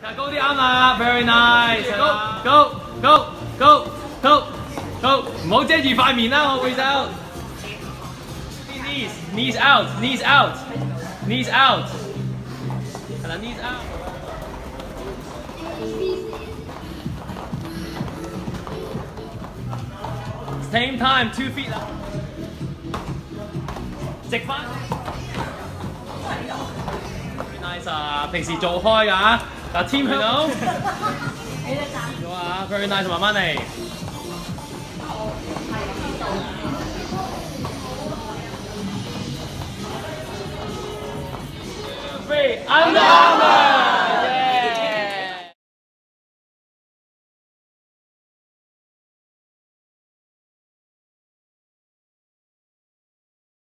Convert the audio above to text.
高啲啱啦 ，very nice，go，唔好遮住塊面啦，我會走。knees out，knees out，knees out， 係啦 ，knees out。Same time 2 feet 啦，直翻。nice 啊，平時做開㗎，嗱 team 去到。咗啊 ，very nice， 慢慢嚟。Underarmour。